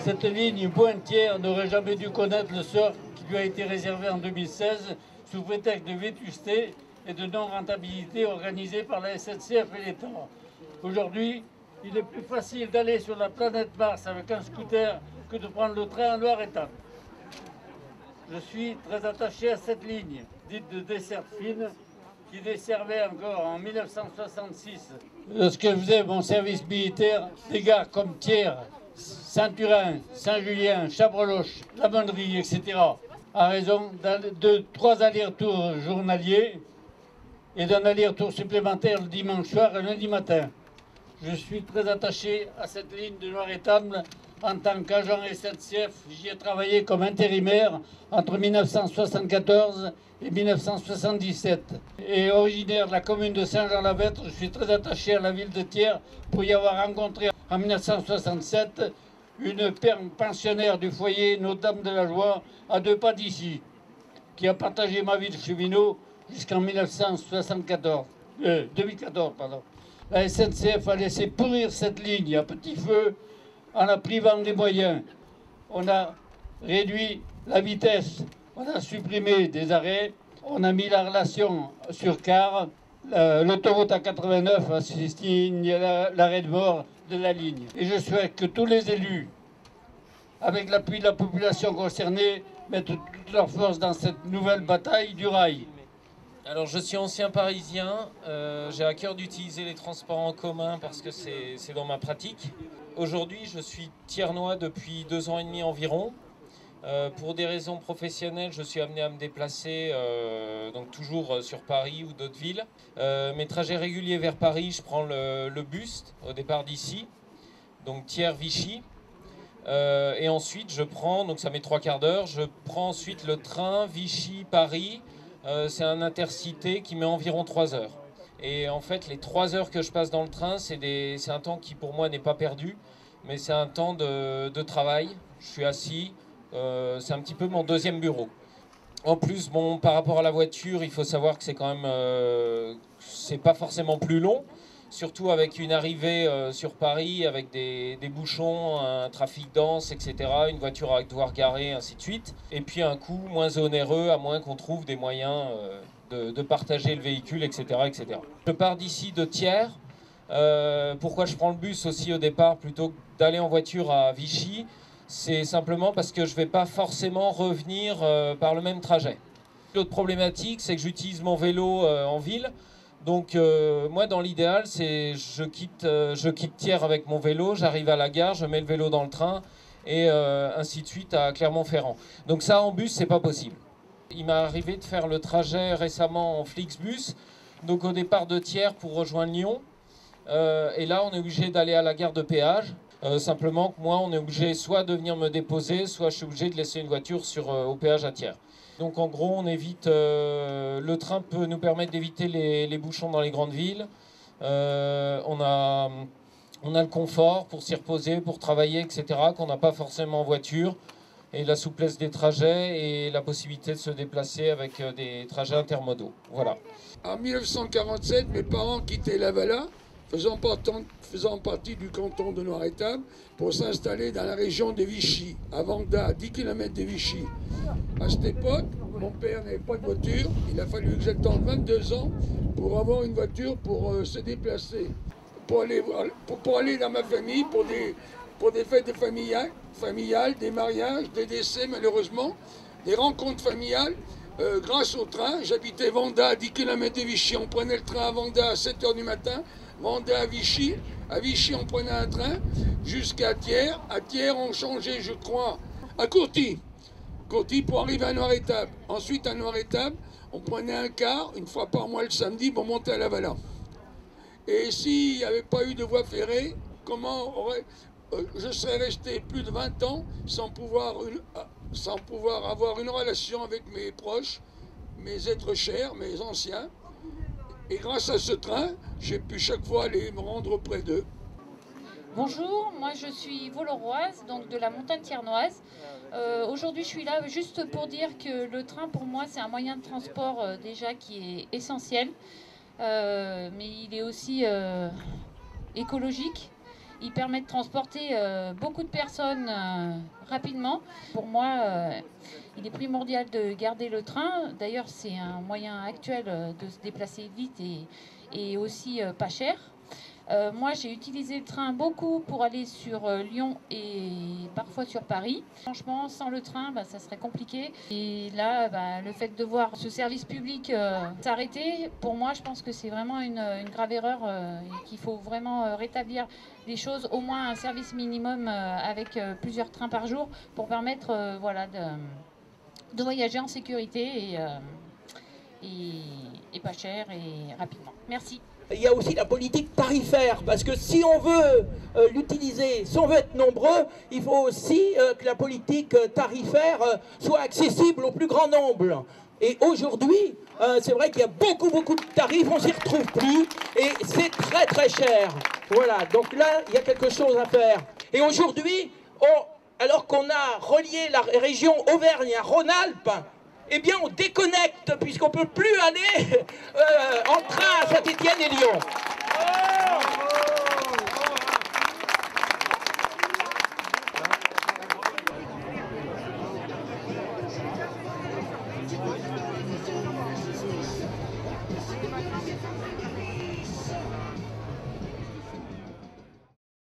Cette ligne Pointe-Thiers n'aurait jamais dû connaître le sort qui lui a été réservé en 2016 sous prétexte de vétusté et de non-rentabilité organisée par la SNCF et l'État. Aujourd'hui, il est plus facile d'aller sur la planète Mars avec un scooter que de prendre le train en Loire-Étape. Je suis très attaché à cette ligne, dite de desserte fine, qui desservait encore en 1966, lorsque je faisais mon service militaire, des gares comme Thiers, Saint-Turin, Saint-Julien, Chabreloche, La Bonnerie, etc., à raison de 3 allers-retours journaliers et d'un aller-retour supplémentaire le dimanche soir et le lundi matin. Je suis très attaché à cette ligne de Loire-Étable en tant qu'agent SNCF. J'y ai travaillé comme intérimaire entre 1974 et 1977. Et originaire de la commune de Saint-Jean-la-Vêtre, je suis très attaché à la ville de Thiers pour y avoir rencontré en 1967 une pensionnaire du foyer Notre-Dame de la Joie à 2 pas d'ici, qui a partagé ma vie de cheminot jusqu'en 2014. La SNCF a laissé pourrir cette ligne à petit feu en la privant des moyens. On a réduit la vitesse, on a supprimé des arrêts, on a mis la relation sur car. L'autoroute A89 a signé l'arrêt de mort de la ligne. Et je souhaite que tous les élus, avec l'appui de la population concernée, mettent toutes leurs forces dans cette nouvelle bataille du rail. Alors je suis ancien parisien, j'ai à cœur d'utiliser les transports en commun parce que c'est dans ma pratique. Aujourd'hui je suis thiernois depuis 2 ans et demi environ. Pour des raisons professionnelles, je suis amené à me déplacer donc toujours sur Paris ou d'autres villes. Mes trajets réguliers vers Paris, je prends le bus au départ d'ici, donc Thiers-Vichy. Et ensuite je prends, donc ça met 3 quarts d'heure, je prends ensuite le train Vichy-Paris. C'est un intercité qui met environ 3 heures. Et en fait, les 3 heures que je passe dans le train, c'est un temps qui pour moi n'est pas perdu, mais c'est un temps de travail. Je suis assis, c'est un petit peu mon deuxième bureau. En plus, bon, par rapport à la voiture, il faut savoir que c'est quand même, c'est pas forcément plus long. Surtout avec une arrivée sur Paris, avec des bouchons, un trafic dense, etc. Une voiture à devoir garer, ainsi de suite. Et puis un coût moins onéreux, à moins qu'on trouve des moyens de partager le véhicule, etc. etc. Je pars d'ici de Thiers. Pourquoi je prends le bus aussi au départ plutôt que d'aller en voiture à Vichy? C'est simplement parce que je ne vais pas forcément revenir par le même trajet. L'autre problématique, c'est que j'utilise mon vélo en ville. Donc moi dans l'idéal c'est je quitte Thiers avec mon vélo, j'arrive à la gare, je mets le vélo dans le train et ainsi de suite à Clermont-Ferrand. Donc ça en bus c'est pas possible. Il m'est arrivé de faire le trajet récemment en Flixbus, donc au départ de Thiers pour rejoindre Lyon. Et là on est obligé d'aller à la gare de péage. Simplement que moi on est obligé soit de venir me déposer, soit je suis obligé de laisser une voiture au péage à Thiers. Donc en gros, on évite, le train peut nous permettre d'éviter les bouchons dans les grandes villes. On a le confort pour s'y reposer, pour travailler, etc., qu'on n'a pas forcément en voiture. Et la souplesse des trajets et la possibilité de se déplacer avec des trajets intermodaux. Voilà. En 1947, mes parents quittaient Lavalin, faisant partie du canton de Loire-Étable, pour s'installer dans la région de Vichy, à Vanda, à 10 km de Vichy. À cette époque, mon père n'avait pas de voiture. Il a fallu que j'attende 22 ans pour avoir une voiture pour se déplacer, pour aller dans ma famille, pour des fêtes familiales, des mariages, des décès malheureusement, des rencontres familiales. Grâce au train, j'habitais Vanda à 10 km de Vichy. On prenait le train à Vanda à 7 h du matin, Vanda à Vichy. À Vichy, on prenait un train jusqu'à Thiers. À Thiers, on changeait, je crois, à Courty pour arriver à Loire-Étable. Ensuite, à Loire-Étable, on prenait un car, une fois par mois le samedi, pour monter à Lavalin. Et s'il n'y avait pas eu de voie ferrée, je serais resté plus de 20 ans sans pouvoir avoir une relation avec mes proches, mes êtres chers, mes anciens. Et grâce à ce train, j'ai pu chaque fois aller me rendre auprès d'eux. Bonjour, moi je suis Voloroise, donc de la montagne thiernoise. Aujourd'hui je suis là juste pour dire que le train pour moi c'est un moyen de transport déjà qui est essentiel, mais il est aussi écologique. Il permet de transporter beaucoup de personnes rapidement. Pour moi, il est primordial de garder le train. D'ailleurs, c'est un moyen actuel de se déplacer vite et aussi pas cher. Moi, j'ai utilisé le train beaucoup pour aller sur Lyon et parfois sur Paris. Franchement, sans le train, ça serait compliqué. Et là, le fait de voir ce service public s'arrêter, pour moi, je pense que c'est vraiment une grave erreur et qu'il faut vraiment rétablir les choses, au moins un service minimum avec plusieurs trains par jour pour permettre de voyager en sécurité et pas cher et rapidement. Merci. Il y a aussi la politique tarifaire, parce que si on veut l'utiliser, si on veut être nombreux, il faut aussi que la politique tarifaire soit accessible au plus grand nombre. Et aujourd'hui, c'est vrai qu'il y a beaucoup de tarifs, on s'y retrouve plus, et c'est très très cher. Voilà, donc là, il y a quelque chose à faire. Et aujourd'hui, alors qu'on a relié la région Auvergne à Rhône-Alpes, eh bien on déconnecte puisqu'on ne peut plus aller en train à Saint-Étienne et Lyon.